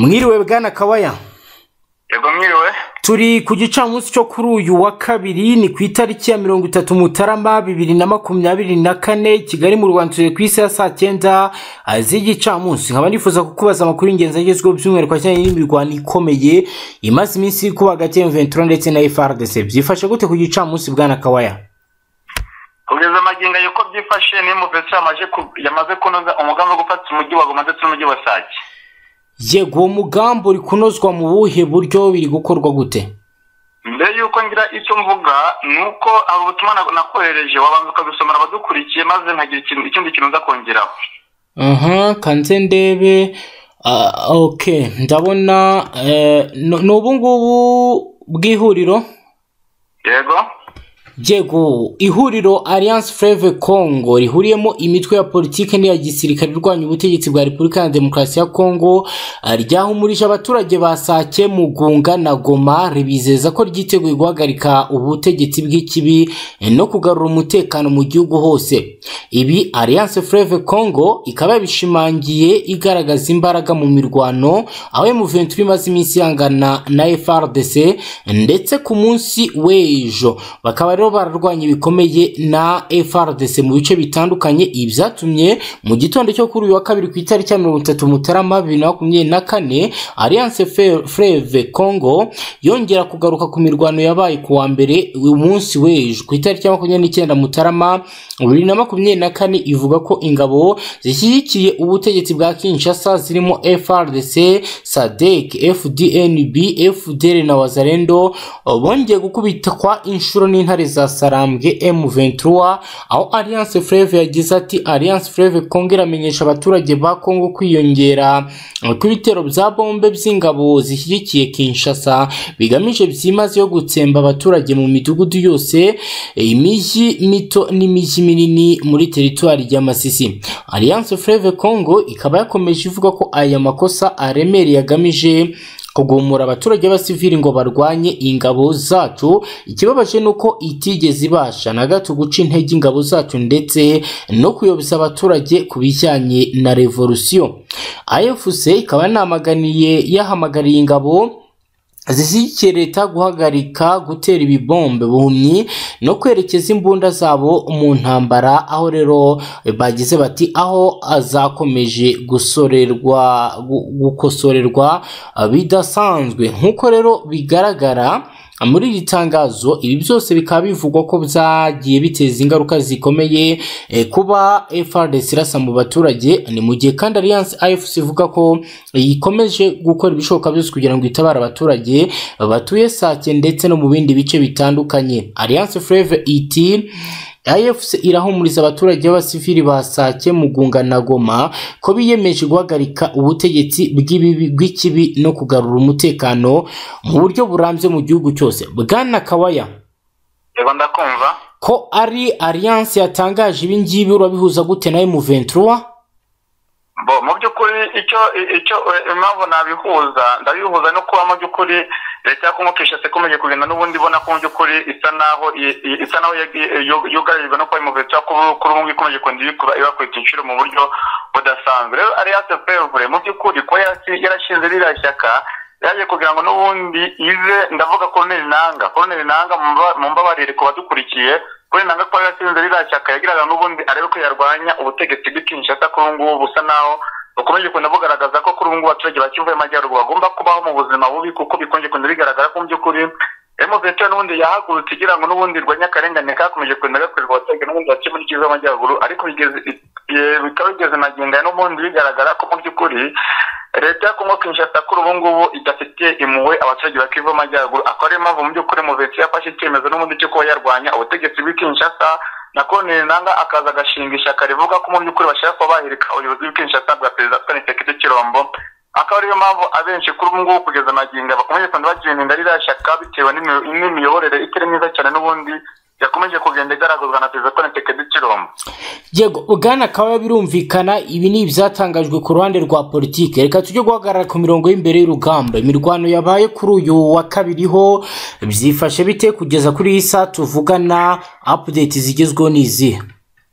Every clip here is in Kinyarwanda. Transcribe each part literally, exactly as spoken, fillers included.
Mwiriwe bwana Kawaya. Yego mwiriwe. Turi ku gicamunsi cyo kuri uyu wa kabiri ni ku itariki ya mirongo itatu Mutarama bibiri na makumyabiri na kane Kigali mu Rwanda turi ku isi ya saa cyenda z'igicamunsi. Nkaba nifuza kukubaza amakuru y'ingenzi agezweho by'umwihariko cyane n'imirwano ikomeye imaze iminsi kuba hagati ya M vingt-trois ndetse na F R D C. Byifashe gute ku gicamunsi bwana Kawaya? Kugeza magingo yuko byifashe ni mu vese yamaje yamaze kunoza umugambi wo gufata umujyi wa Goma ndetse n'umujyi wa Sake. Yego umugambi uri kunozwa mu buhe buryo biri gukorwa gute? Mbere yuko ngira icyo mvuga nuko abo butumwa nakohereje wabanza ukabisomera abadukurikiye maze ntagira ikintu ikindi kintu ndakongeraho. Aha kanze ndebe uh, okay ndabona eh, no ubu ngubu bw'ihuriro. Yego. Yego ihuriro Alliance Fleuve Congo rihuriyemo imitwe ya politike n'iya gisirikare irwanya ubutegetsi bwa Repubulika ya Demokarasi ya Congo ryahumurije abaturage ba Sake, Mugunga na Goma ribizeza ko ryiteguye guhagarika ubutegetsi bw'ikibi no kugarura umutekano mu gihugu hose. Ibi Alliance Fleuve Congo ikaba bishimangiye igaragaza imbaraga mu mirwano aho M vingt-trois imaze iminsi yangana na F R D C ndetse ku munsi w'ejo bakaba bararwanya bikomeye na F R D C mu bice bitandukanye. Ibyatumye mu gitondo cyo kuri uyu wa kabiri ku itariki ya mirongo itatu Mutarama bibiri na makumyabiri na kane Alliance Fleuve Congo yongera kugaruka ku mirwano yabaye ku wa mbere umunsi w'ejo ku itariki ya makumyabiri n'icyenda Mutarama bibiri na makumyabiri na kane ivuga ko ingabo zishyigikiye ubutegetsi bwa Kinshasa zirimo F R D C, S A D C, F D N B, F D L na Wazalendo bongeye gukubitakwa inshuro n'intare za Sarambwe M vingt-trois. aho Alliance Fleuve yagize ati Alliance Fleuve Congo iramenyesha abaturage ba Congo kwiyongera ku bitero bya bombe by'ingabo zishyigikiye Kinshasa bigamije byimaze yo gutsemba abaturage mu midugudu yose, imijyi mito n'imijyi minini muri teritwari ya Masisi. Alliance Fleuve Congo ikaba yakomeje ivuga ko aya makosa aremereye yagamije kugumura abaturage b'abasivili ngo barwanye ingabo zacu. Ikibabaje nuko itigeze ibasha na gato guca intege ingabo zacu ndetse no kuyoboza abaturage kubijyanye na revolution. A F C ikaba namaganiye yahamagariye ingabo zishyigikiye leta guhagarika gutera ibibombe buhumyi no kwerekeza imbunda zabo mu ntambara, aho rero bagize bati aho azakomeje gusorerwa gukosorerwa bidasanzwe. Nkuko rero bigaragara muri iri tangazo, ibi byose bikaba bivugwa ko byagiye biteza ingaruka zikomeye e, kuba F R D C irasa mu baturage. Ni mu gihe kandi Alliance A F C ivuga ko ikomeje gukora ibishoboka byose kugira ngo itabare abaturage batuye Sake ndetse no mu bindi bice bitandukanye. Alliance Fleuve iti A F C irahumuriza abaturage b'abasivili ba Sake, Mugunga na Goma ko biyemeje guhagarika ubutegetsi bw'ikibi no kugarura umutekano mu buryo burambye mu gihugu cyose. Bwana Kawaya, yego ndakumva. Ko ari Alliance yatangaje ibi ngibi urabihuza gute na M vingt-trois? Bo mu by'ukuri icyo icyo impamvu nabihuza ndabihuza no kuba mu by'ukuri leta ya Congo Kinshasa ikomeje kugenda n'ubundi ibona ko mu by'ukuri isa naho isa naho yugarijwe no kuba M vingt-trois kuri ubu ikomeje kwenda ibakwita inshuro mu buryo budasanzwe. Rero Alliance Fleuve mu by'ukuri ko yarashinze ririya shyaka yaje kugira ngo n'ubundi ize ndavuga Colonel Nanga Colonel Nanga mu mbabarire ku badukurikiye kuri nanga ko yatsinze ririya shyaka yagiraga n'ubundi arebe ko yarwanya ubutegetsi bw'Kinshasa kuri ngubu busa naho bukomeje kunda bugaragaza ko kuri ngubu abaturage bakivuye amajyaruguru bagomba kubaho mu buzima bubi kuko bikonje kunda bigaragara ko mu by'ukuri M vingt-trois n'ubundi yahagurutse igira ngo n'ubundi rwanya akarengane kakomeje kunda gakorerwa abaturage n'ubundi baciye muri kiza amajyaruguru, ariko bigeze bikaba bigeze magingo n'ubundi bigaragara ko mu by'ukuri leta ya Congo Kinshasa kuri ubu ngubu idafite impuhwe abaturage bakiva amajyaruguru. akaba ariyo mpamvu mu by'ukuri M vingt-trois yafashe icyemezo n'ubundi cyo kuba yarwanya ubutegetsi bw'i Kinshasa na Colonel Nanga akaza agashinga ishyaka rivuga ko mu by'ukuri bashaka kuba bahirika ubuyobozi bw'i Kinshasa bwa Perezida Felix Tshisekedi. akaba ariyo mpamvu abenshi kuri ubu ngubu kugeza magingo bakomeje kwenda bagirinda ririya shyaka bitewe n'imiyoborere itari myiza cyane n'ubundi yakomeje kugenda igaragazwa na Perezida Felix Tshisekedi. Yego Bwana Kawaya, birumvikana ibi ni ibyatangajwe ku ruhande rwa politike. Reka tujye guhagarara ku mirongo y'imbere y'urugamba. Imirwano yabaye kuri uyu wa kabiri ho byifashe bite kugeza kuri iyi saa tuvugana? Update zigezweho n'izihe?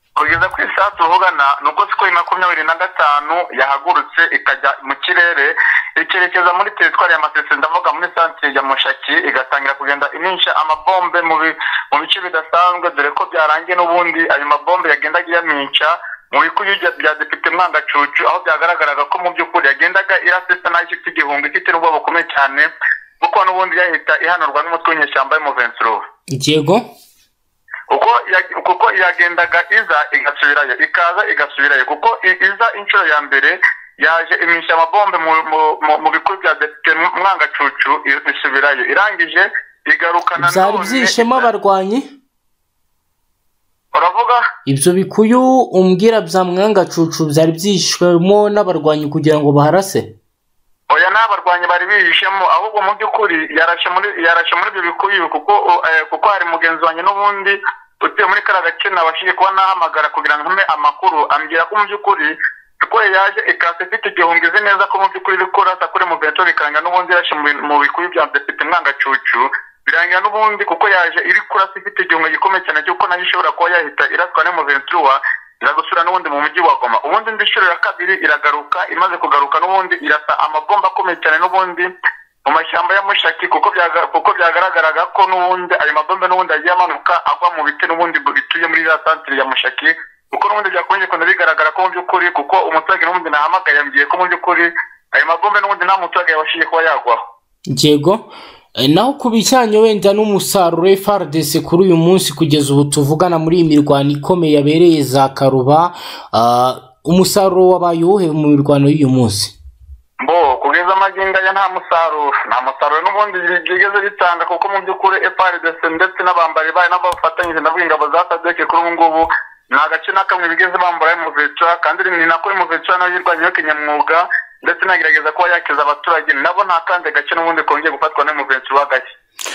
kugeza ku isaha tuvugana nuko sikoro makumyabiri na gatanu yahagurutse ikajya mu kirere ikerekeza muri teritwari ya Masisi, ndavuga muri santere ya Mushaki, igatangira kugenda inisha amabombe mu bice bidasanzwe, dore ko byarangiye n'ubundi ayo mabombe yagendaga yamisha mu bikuyu bya Depite Mwangacucu, aho byagaragaraga ko mu by'ukuri yagendaga irasesa nayo ifite igihunga, ifite n'ubwoba bukomeye cyane kuko n'ubundi yahita ihanurwa n'umutwe w'inyeshyamba y'M vingt-trois. Yego, kuko kuko yagendaga iza igasubirayo, ikaza igasubirayo, kuko iza inshuro ya mbere yaje imisha amabombe mu bikuyu bya Depite Mwangacucu isubirayo, irangije igarukana none byari byishemo abarwanyi. Uravuga ibyo bikuyu umbwira bya Mwangacucu byari byishwemo n'abarwanyi kugira ngo baharase? Oya, n'abarwanyi bari bihishemo, ahubwo mu by'ukuri yarashe muri yarashe muri ibyo bikuyu kuko kuko hari mugenzi wanjye n'ubundi utuye muri kara gace nabashije kuba nahamagara kugira ngo mpe amakuru, ambwira ko mu by'ukuri kuko yaje ikase ifite igihunga, izi neza ko mu by'ukuri iri kurasa kuri mu Vinto bikaranga n'ubundi yarashe mu bikuyu bya Depite Mwangacucu, birangira n'ubundi kuko yaje iri kurasa ifite igihunga gikomeye cyane cyuko nayo ishobora kuba yahita iraswa n'M vingt-trois iragusura n'ubundi mu mujyi wa Goma. Ubundi indi nshuro ya kabiri iragaruka, imaze kugaruka n'ubundi irasa amabomba akomeye cyane n'ubundi mu mashyamba ya Mushaki, kuko byaga kuko byagaragaraga ko n'ubundi ayo mabombe n'ubundi agiye amanuka agwa mu biti n'ubundi bituye muri ya santere ya Mushaki, kuko n'ubundi byakonje ko bigaragara ko mu by'ukuri kuko umuturage n'ubundi nahamagaye yambwiye ko mu by'ukuri ayo mabombe n'ubundi nta muturage yabashije kuba yagwaho. Yego, naho ku bijyanye wenda n'umusaruro F A R D C kuri uyu munsi kugeza ubu tuvugana muri iyi mirwano ikomeye yabereye za Karuba, umusaruro wabaye uwuhe mu mirwano y'uyu munsi? Bo kugeza amagingo ya nta musaruro nta musaruro n'ubundi bigeze bitanga, kuko mu by'ukuri F A R D C ndetse n'abambari bayo n'abafatanyije ndavuga ingabo za SADC kuri ubu ngubu nta gace na kamwe bigeze bambura M vingt-trois, kandi ni nako M vingt-trois nayo yirwanyeho kinyamwuga ndetse nagerageza kuba yakiza abaturage, nabo nta kandi gace n'ubundi kongeye gufatwa n'M vingt-trois gake.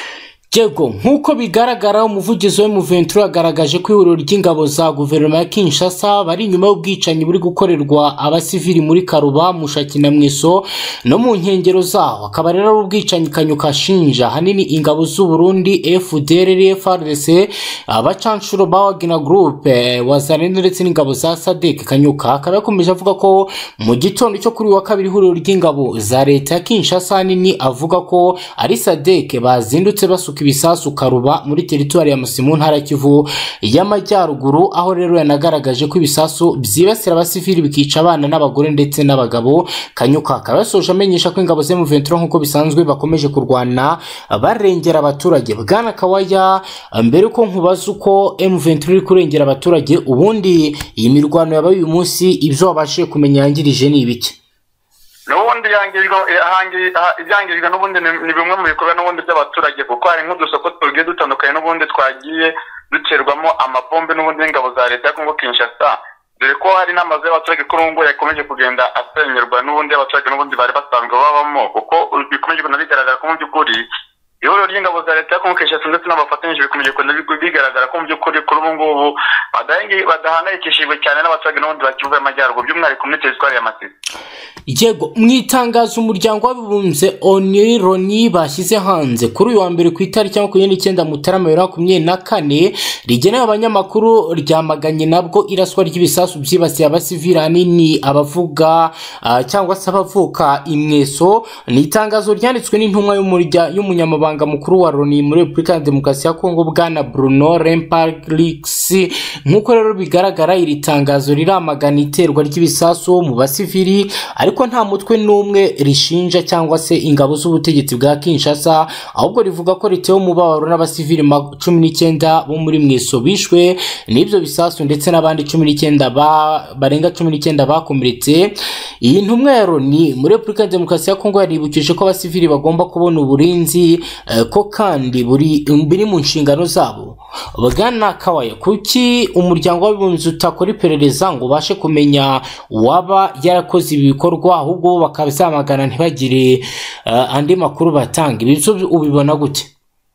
Yego, nk'uko bigaragara umuvugizi wa M vingt-trois yagaragaje ko ihuriro ry'ingabo za guverinoma ya Kinshasa bari inyuma y'ubwicanyi buri gukorerwa abasivili muri Karuba, Mushaki na Mweso no mu nkengero zaho. Akaba rero ari ubwicanyi Kanyuka ashinja hanini ingabo z'u Burundi, F D L R, F A R D C, abacanshuro ba Wagner Group, Wazalendo ndetse n'ingabo za S A D C. Kanyuka akaba yakomeje avuga ko mu gitondo cyo kuri wa kabiri ihuriro ry'ingabo za leta ya Kinshasa hanini avuga ko ari S A D C bazindutse basuka ibisasu Karuba muri teritwari ya Musimu ntara Kivu y'Amajyaruguru, aho rero yanagaragaje ko ibisasu byibasira abasivili bikica abana n'abagore ndetse n'abagabo. Kanyuka akaba yasoje amenyesha ko ingabo za M vingt-trois nk'uko bisanzwe bakomeje kurwana barengera abaturage. Bwana Kawaya, mbere ko nkubaza uko M vingt-trois iri kurengera abaturage, ubundi iyi mirwano yabaye uyu munsi ibyo wabashije kumenya yangirije ni ibiki? N'ubundi yangirijwe ibyangijwe n'ubundi ni bimwe mu bikorwa n'ubundi by'abaturage, kuko hari nk'udusoko tugiye dutandukanye n'ubundi twagiye duterwamo amabombe n'ubundi n'ingabo za leta ya Kongo Kinshasa, dore ko hari n'amazu y'abaturage kuri ubu ngubu yakomeje kugenda asenyerwa n'ubundi abaturage n'ubundi bari basanzwe babamo, kuko bikomeje kugenda bigaragara ko mu by'ukuri ihuriro ry'ingabo za leta ya Kongo Kinshasa ndetse n'abafatanyije bikomeje kugenda bigaragara ko mu by'ukuri kuri ubu ngubu badahangayikishijwe cyane n'abaturage n'ubundi bakivuye Amajyaruguru by'umwihariko muri teritwari ya Masisi. Yego, mu itangazo umuryango w'abibumbye ONU Loni bashyize hanze kuri uyu wa mbere ku itariki makumyabiri n'icyenda Mutarama bibiri na makumyabiri na kane rigenewe abanyamakuru ryamaganye nabwo iraswa ry'ibisasu byibasiye abasivili hanini abavuga uh, cyangwa se abavuka imweso. Ni itangazo ryanditswe n'intumwa y'umunyamabanga mukuru wa Loni muri Repubulika ya Demokarasi ya Kongo Bwana Bruno Remparlix. Nk'uko rero bigaragara iri tangazo riramagana iterwa ry'ibisasu mu basivili, ariko nta mutwe n'umwe rishinja cyangwa se ingabo z'ubutegetsi bwa Kinshasa, ahubwo rivuga ko ritewe umubabaro n'abasivili cumi n'icyenda bo muri Mweso bishwe n'ibyo bisasu ndetse n'abandi cumi n'icyenda barenga cumi n'icyenda bakomeretse. Iyi ntumwa ya Loni muri Repubulika ya Demokarasi ya Kongo yaribukije ko abasivili bagomba kubona uburinzi eh, ko kandi buri biri mu nshingano zabo. Bwana Kawaya, kuki umuryango w'abibumbye utakora iperereza ngo bashe kumenya waba yarakoze ibi bikorwa, ahubwo bakabizamagana ntibagire uh, andi makuru batanga? Ibi byo ubibona gute?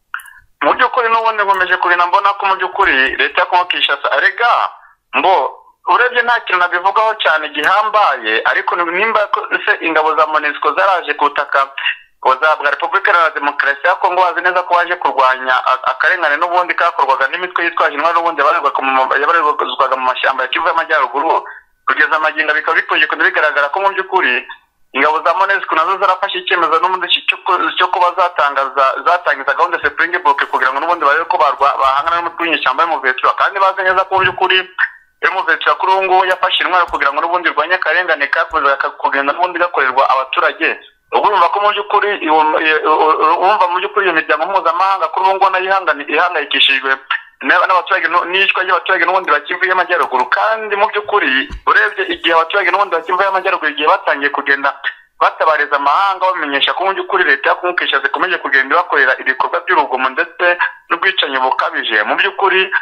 Mu by'ukuri n'ubundi nkomeje kubina mbona ko mu by'ukuri leta ya Kongo Kinshasa arega mbo urebye nta kintu nabivugaho cyane gihambaye, ariko nimba se ingabo za MONUSCO zaraje kutaka bwa Repubulika Iharanira Demokarasi ya Kongo bazi neza ko baje kurwanya akarengane n'ubundi kakorwaga n'imitwe yitwaje intwaro n'ubundi yabarizwaga mu mashyamba ya Kivu y'Amajyaruguru. Kugeza amagingo bikaba bikunze bigaragara ko mu by'ukuri ingabo za MONUSCO nazo zarafashe icyemezo n'ubundi cyo kuba zatangaza zatangiza gahunda Springbok kugira ngo n'ubundi barebe ko bahangana n'umutwe w'inyeshyamba y'M vingt-trois, kandi bazi neza ko mu by'ukuri M vingt-trois kuri ubu ngubu yafashe intwaro kugira ngo n'ubundi rwanye akarengane kakoze kugenda n'ubundi gakorerwa abaturage. Ubwo urumva ko mu by'ukuri urumva mu by'ukuri iyo miryango mpuzamahanga kuri ubu ngubu nayo ihangayikishijwe n'abaturage n'icwa ry'abaturage n'ubundi bakivu y'Amajyaruguru. Kandi mu by'ukuri urebye igihe abaturage n'ubundi bakivu y'Amajyaruguru igihe batangiye kugenda batabariza amahanga bamenyesha ko mu by'ukuri leta ya Kongo Kinshasa ikomeje kugenda ibakorera ibikorwa by'urugomo ndetse n'ubwicanyi bukabije. Mu by'ukuri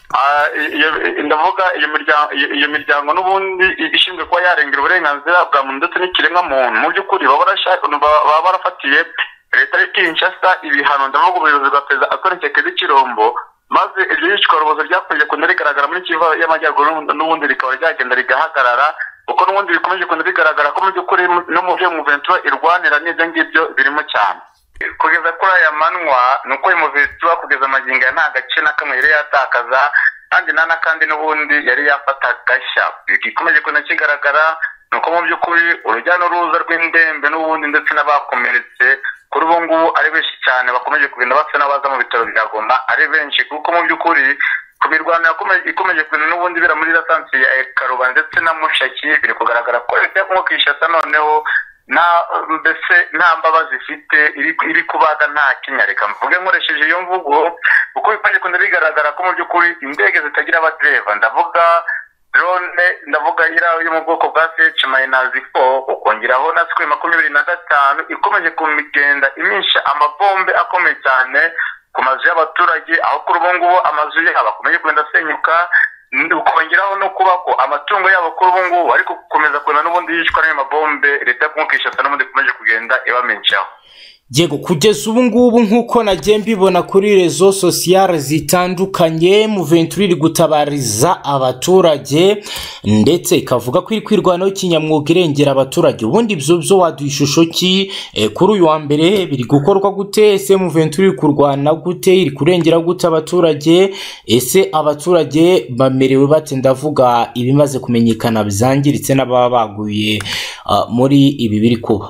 ndavuga iyo miryango n'ubundi ishinzwe kuba yarengera uburenganzira bwa muntu ndetse n'ikiremwa muntu, mu by'ukuri baba barafatiye leta ya Kinshasa ibihano. Ndavuga ubuyobozi bwa perezida Antoine Tshisekedi Tshilombo, maze iryo yicwarubozo ryakomeje kugenda rigaragara muri Kivu y'Amajyaruguru n'ubundi rikaba ryagenda rigahagarara, kuko n'ubundi bikomeje kugenda bigaragara ko mu by'ukuri no mu byo M vingt-trois irwanira n'ibyo ngibyo birimo cyane. Kugeza kuri aya manwa ni uko M vingt-trois kugeza amagingo ya nta gace na kamwe yari yatakaza, kandi nta n'akandi n'ubundi yari yafata gashya. Igikomeje kugenda kigaragara ni uko mu by'ukuri urujya n'uruza rw'indembe n'ubundi ndetse n'abakomeretse kuri ubu ngubu ari benshi cyane, bakomeje kugenda basa n'abaza mu bitaro bya Goma ari benshi, kuko mu by'ukuri ku mirwano ikomeje kugenda n'ubundi bira muri lasansi ya Karuba ndetse na Mushaki biri kugaragara ko leta ya Kongo Kinshasa noneho na mbese nta mbabazi ifite iri kubaga nta kinyareka. Mvuge nkoresheje iyo mvugo kuko bikomeje kugenda bigaragara ko mu by'ukuri indege zitagira abadereva, ndavuga drone, ndavuga iraho yo mu bwoko bwa C H minus four, ukongeraho na S makumyabiri na gatanu ikomeje kumigenda imisha amabombe akomeye cyane ku mazu y'abaturage, aho kuri ubu ngubu amazu yabo akomeje kugenda asenyuka, ukongeraho no kuba ko amatungo yabo kuri ubu ngubu ariko gukomeza kugenda n'ubundi yicwa n'ayo mabombe leta ya Kongo Kinshasa n'ubundi ikomeje kugenda ibamenyeshaho. Yego, kugeza ubu ngubu nk'uko nagiye mbibona kuri rezo sosiyale zitandukanye, M vingt-trois iri gutabariza abaturage ndetse ikavuga ko iri kwirwanaho kinyamwuga irengera abaturage. Ubundi ibyo byo waduha ishusho ki e, kuri uyu wa mbere biri gukorwa gute? Ese M vingt-trois iri kurwana gute, iri kurengera gute abaturage? Ese abaturage bamerewe bate? Ndavuga ibimaze kumenyekana bizangiritse n'ababa baguye uh, muri ibi biri kuba.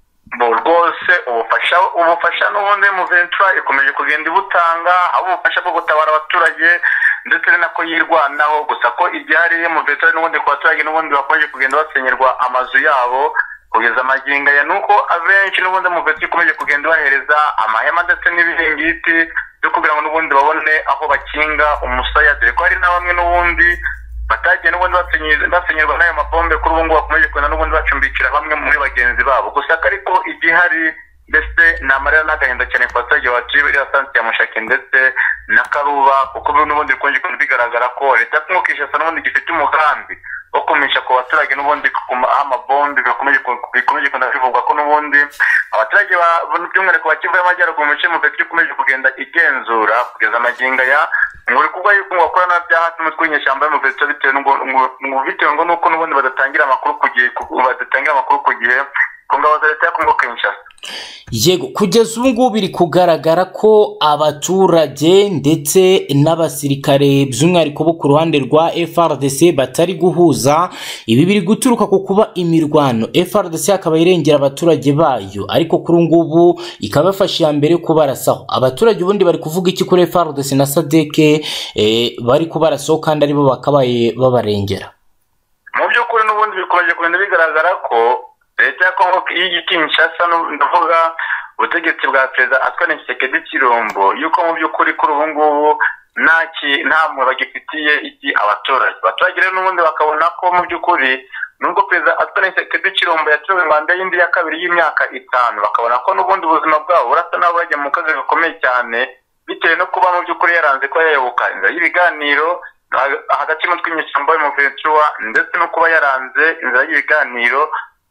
Rwose ubufasha ubufasha n'ubundi M vingt-trois ikomeje kugenda ibutanga, aho ubufasha bwo gutabara abaturage ndetse nako yirwanaho. Gusa ko igihari M vingt-trois n'ubundi ku baturage n'ubundi bakomeje kugenda basenyerwa amazu yabo kugeza amagingo ya nuko abenshi n'ubundi M vingt-trois ikomeje kugenda bahereza amahema ndetse n'ibiringiti byo kugira ngo n'ubundi babone aho bakinga umusaya, dore ko hari na bamwe n'ubundi batagiye n'ubundi basenyerwa n'ayo mabombe kuri ubu ngubu bakomeje kugenda n'ubundi bacumbikira bamwe muri bagenzi babo. Gusa ariko igihari ndetse ni amarira n'agahinda cyane ku baturage batuye muri lasansi ya Mushaki ndetse na Karuba, kuko n'ubundi bikomeje kugenda bigaragara ko leta ya Kongo Kinshasa n'ubundi gifite umugambi wo kumisha ku baturage n'ubundi amabombe bikomeje kugenda bivugwa ko n'ubundi abaturage by'umwihariko ba Kivu y'Amajyaruguru mu bice M vingt-trois ikomeje kugenda igenzura kugeza amagingo ya ngo kuba yuko bakorana bya hati n'umutwe w'inyeshyamba y'M vingt-trois bitewe ngo bitewe ngo nuko n'ubundi badatangira amakuru ku gihe badatangira amakuru ku gihe ku ngabo za leta ya Kongo Kinshasa. Yego, kugeza ubu ngubu biri kugaragara ko abaturage ndetse n'abasirikare by'umwihariko bo ku ruhande rwa F R D C batari guhuza. Ibi biri guturuka ku kuba imirwano F R D C akaba irengera abaturage bayo, ariko kuri ngubu ikaba yafashe ya mbere kubarasaho. Abaturage ubundi bari kuvuga iki kuri F R D C na S A D C eh, bari kubarasaho kandi aribo bakabaye babarengera? Mu by'ukuri n'ubundi bikomeje kugenda bigaragara ko leta ya Kongo Kinshasa ndavuga ubutegetsi bwa perezida Antoine Tshisekedi Tshilombo yuko mu by'ukuri kuri ubu ngubu ntaki ntamwe bagifitiye iki abaturage. Abaturage rero n'ubundi bakabona ko mu by'ukuri nubwo perezida Antoine Tshisekedi Tshilombo yatowe manda y'indi ya kabiri y'imyaka itanu, bakabona ko n'ubundi ubuzima bwabo burasa n'aho bajya mu kazi gakomeye cyane bitewe no kuba mu by'ukuri yaranze ko yayoboka inzira y'ibiganiro hagati y'umutwe w'inyeshyamba M vingt-trois ndetse no kuba yaranze inzira y'ibiganiro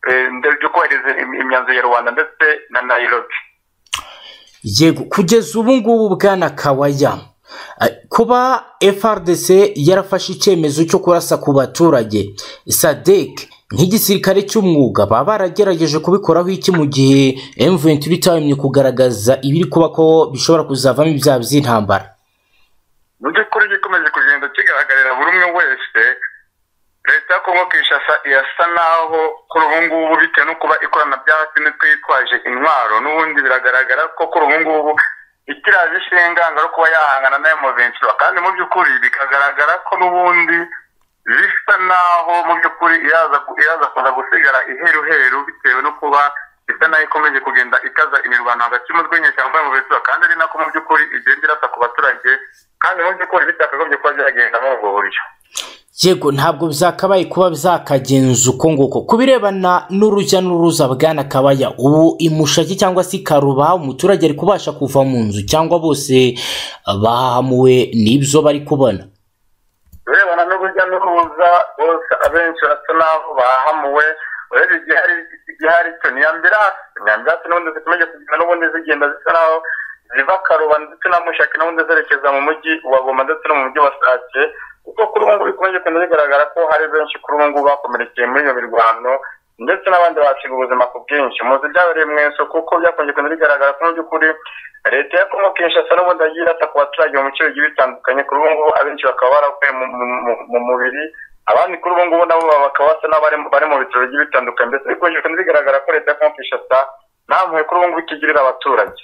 byo kohereza imyanzuro ya Rwanda ndetse na Nairobi. Yego, kugeza ubu ngubu Bwana Kawaya, kuba F R D C yarafashe icyemezo cyo kurasa ku baturage, S A D C nk'igisirikare cy'umwuga baba baragerageje kubikoraho iki mu gihe M vingt-trois itahemye kugaragaza ibiri kuba ko bishobora kuzavamo ibyaha by'intambara? Mu by'ukuri gikomeje kugenda kigaragarira buri umwe wese, leta ya Kongo Kinshasa irasa naho kuri ubu ngubu bitewe no kuba ikorana bya hafi n'itwitwaje intwaro, n'ubundi biragaragara ko kuri ubu ngubu ikiraje ishinganga ro kuba yahangana na M vingt-trois, kandi mu by'ukuri bikagaragara ko n'ubundi bisa naho mu by'ukuri iraza iraza kuza gusigara iheruheru bitewe no kuba isa naho ikomeje kugenda ikaza imirwano hagati y'umutwe w'inyeshyamba mu Ventura, kandi ari nako mu by'ukuri igenda irasa ku baturage, kandi mu by'ukuri bitakagombye kuba byagenda muri ubwo buryo. Yego, ntabwo byakabaye kuba byakagenza uko nguko. Kubirebana n'urujya n'uruza bwana Kabaya, ubu imushaki cyangwa se Karuba umuturage ari kubasha kuva mu nzu cyangwa bose bahamuwe n'ibyo bari kubona? Birebana n'urujya n'uruza bose abenshi basa naho bahamuwe, uretse igihari igihari cyo ni ambirasi ni ambirasi n'ubundi zikomeje kugenda n'ubundi zigenda zisa naho ziva Karuba ndetse na Mushaki n'ubundi zerekeza mu mujyi wa Goma ndetse no mu mujyi wa Sake, kuko kuri ubu ngubu bikomeje kugenda bigaragara ko hari benshi kuri ubu ngubu bakomerekeye muri iyo mirwano ndetse n'abandi basiga ubuzima ku bwinshi. Muzi byabereye mweso kuko byakomeje kugenda bigaragara ko mu by'ukuri leta ya Kongo Kinshasa n'ubundi yagiye irata ku baturage mu bice bigiye bitandukanye. Kuri ubu ngubu abenshi bakaba barakuye mu mubiri, abandi kuri ubu ngubu nabo bakaba basa n'abari bari mu bitaro bigiye bitandukanye, ndetse bikomeje kugenda bigaragara ko leta ya Kongo Kinshasa nta mpuhwe kuri ubu ngubu ikigirira abaturage.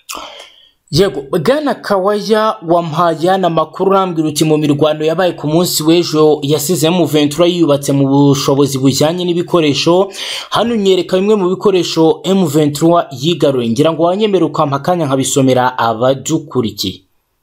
Yego, bwana Kawaya wampaye n'amakuru urambwira uti mu mirwano yabaye ku munsi w'ejo yasize M vingt-trois yubatse mu bushobozi bujyanye n'ibikoresho. Hano nyereka bimwe mu bikoresho M vingt-trois yigaruye, ngira ngo wanyemere ukampa akanya nkabisomera abadukurikiye.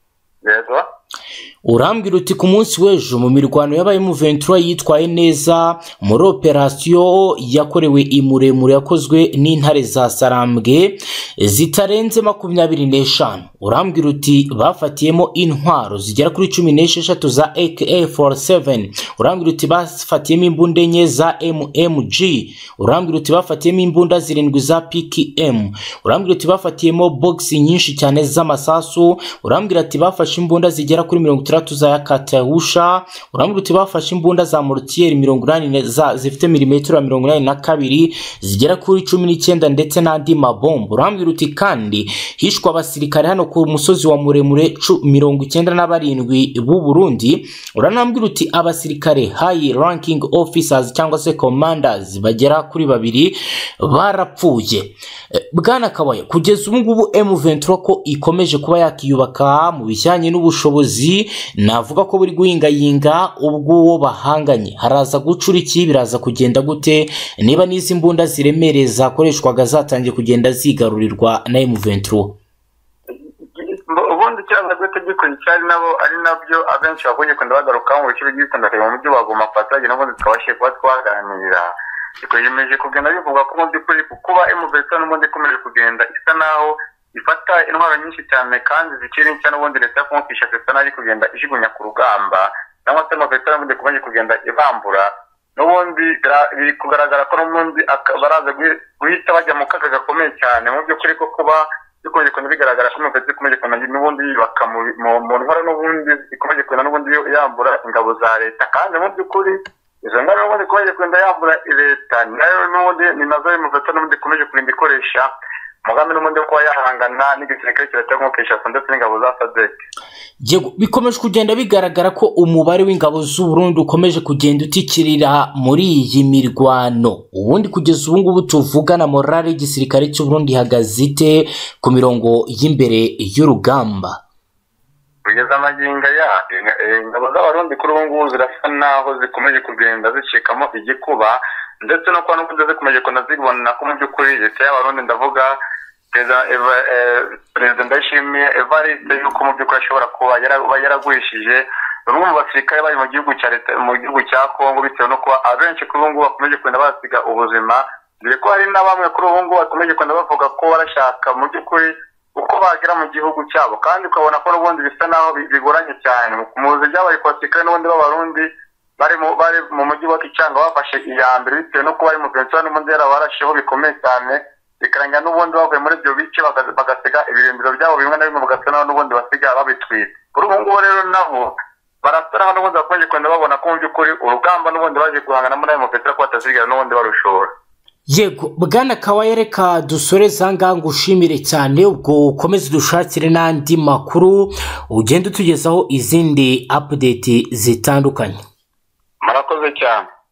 Yego, urambwira uti ku munsi w'ejo mu mirwano yabaye M vingt-trois yitwaye neza muri operasiyo yakorewe imuremure yakozwe n'intare za Sarambwe zitarenze makumyabiri n'eshanu. Urambwira uti bafatiyemo intwaro zigera kuri cumi n'esheshatu za A K A forty-seven. Urambwira uti bafatiyemo imbunda enye za M M G. Urambwira uti bafatiyemo imbunda zirindwi za P K M. Urambwira uti bafatiyemo boxi nyinshi cyane z'amasasu. Urambwira ati bafashe imbunda zigera kuri mirongo itandatu za Katahusha. Urambwira uti bafashe imbunda za mortier mirongo inani za zifite milimetero mirongo inani na kabiri zigera kuri cumi n'icyenda ndetse n'andi mabombo. Urambwira uti kandi hishwa abasirikare hano ku musozi wa muremure mirongo icyenda na barindwi b'u Burundi. Uranambwira uti abasirikare high ranking officers cyangwa se commanders bagera kuri babiri barapfuye. Bwana Kabaya, kugeza ubu ngubu M vingt-trois ko ikomeje kuba yakiyubaka mu bijyanye n'ubushobozi, navuga ko buri guhingayinga ubwo bahanganye haraza gucura iki, biraza kugenda gute, niba n'izi mbunda ziremereye zakoreshwaga zatangiye kugenda zigarurirwa na M vingt-trois? ubundi cyangwa gute gikoni cyari nabo ari nabyo abenshi bakunye kwenda bagaruka mu bice bigiye bitandukanye mu mujyi wa Goma patage n'ubundi twabashiye kuba twaganira. Ikomeje kugenda bivuga ko mu by'ukuri kuba M vingt-trois n'ubundi ikomeje kugenda isa naho ifata intwaro nyinshi cyane kandi zikiri nshya, n'ubundi leta ya Kongo Kinshasa isa naho kugenda ijugunya ku rugamba, cyangwa se M vingt-trois n'ubundi ikomeje kugenda ibambura, n'ubundi biri kugaragara ko n'ubundi baraza guhita bajya mu kaga gakomeye cyane. Mu by'ukuri ko kuba ikomeje kugenda bigaragara ko M vingt-trois ikomeje kugenda n'ubundi yubaka mu ntwaro, n'ubundi ikomeje kugenda n'ubundi yambura ingabo za leta, kandi mu by'ukuri izo ngabo n'ubundi ikomeje kugenda yambura leta nayo n'ubundi ni nazo M vingt-trois n'ubundi ikomeje kugenda ikoresha mugambi n'ubundi ko yahangana n'igisirikare cya Kongo Kinshasa ndetse n'ingabo za S A D C. Yego, bikomeje kugenda bigaragara ko umubare w'ingabo z'u Burundi ukomeje kugenda utikirira muri iyi mirwano. Ubundi kugeza ubu ngubu tuvugana morale y'igisirikare cy'u Burundi ihagaze ite ku mirongo y'imbere y'urugamba? Kugeza amaginga ya ingabo z'abarundi kuri ubu ngubu zirasa naho zikomeje kugenda zicikamo igikuba, ndetse no kwa n'ubundi zikomeje kunazibona ko mu by'ukuri leta y'abarundi, ndavuga Perezida Ndayishimiye Evariste, yuko mu by'ukuri ashobora kuba yaragurishije bamwe mu basirikare bari mu gihugu cya leta mu gihugu cya Kongo, bitewe no kuba abenshi kuri ubu ngubu bakomeje kugenda basiga ubuzima, dore ko hari na bamwe kuri ubu ngubu bakomeje kugenda bavuga ko barashaka mu by'ukuri uko bagera mu gihugu cyabo, kandi ukabona ko n'ubundi bisa naho bigoranye cyane. Muzi byabaye ku basirikare n'ubundi b'abarundi bari mu bari mu mujyi wa Kichanga bafashe iya mbere, bitewe no kuba ari mu vingt-trois n'ubundi yarabarasheho bikomeye cyane, bikaranga n'ubundi bavuye muri ibyo bice bagasiga ibirindiro byabo bimwe na bimwe bagasa naho n'ubundi basiga babitwita. Kuri ubu ngubu rero nabo barasara n'ubundi bakomeje kwenda babona ko mu by'ukuri urugamba n'ubundi baje guhangana muri ayo mafetera ko batazigera n'ubundi barushora. Yego Bwana Kawaye, reka dusoreze ahangaha ngushimire cyane, ubwo ukomeze dushakire n'andi makuru ugenda utugezaho izindi update zitandukanye. Murakoze cyane.